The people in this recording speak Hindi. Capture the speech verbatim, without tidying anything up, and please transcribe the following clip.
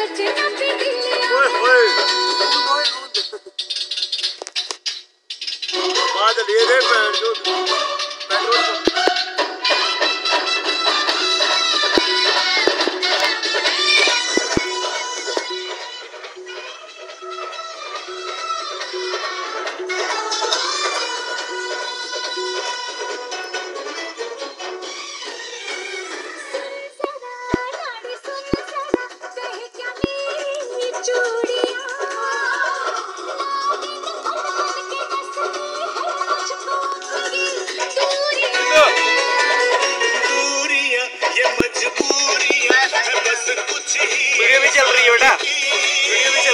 ओए ओए बाद ले रे पैर जो पेट्रोल वीडियो भी चल रही है बेटा, वीडियो भी चल